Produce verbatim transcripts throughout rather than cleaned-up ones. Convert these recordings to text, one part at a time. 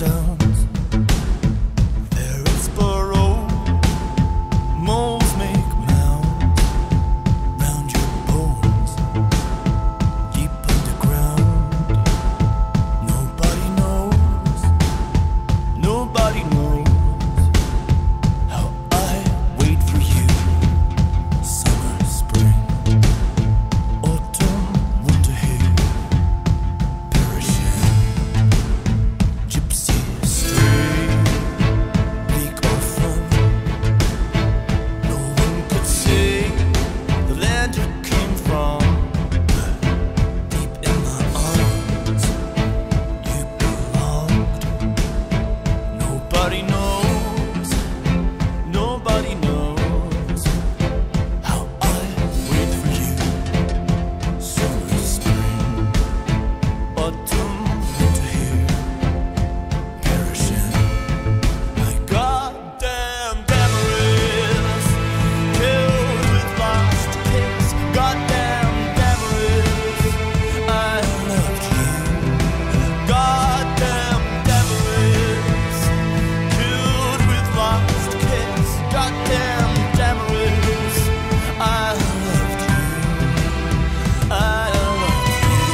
downs. There is burrow, moles make mounds round your bones, deep underground. Nobody knows, nobody knows how I wait for you. Summer, spring, autumn, winter here, perishing. Gypsy stray, bleak orphan. No one could say the land you came from. Deep in my arms, you belonged. Nobody knows, nobody knows how I wait for you. Summer, spring, autumn, winter here, perishing. My goddamn Damaris, killed with lost kiss. Goddamn Damaris, I loved you. Goddamn Damaris, killed with lost kiss. Goddamn Damaris, I loved you. I loved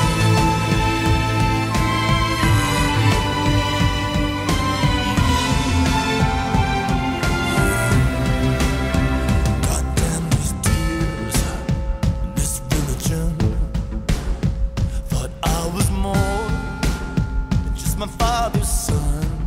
you. Goddamn these tears, this religion. Thought I was more than just my father's son.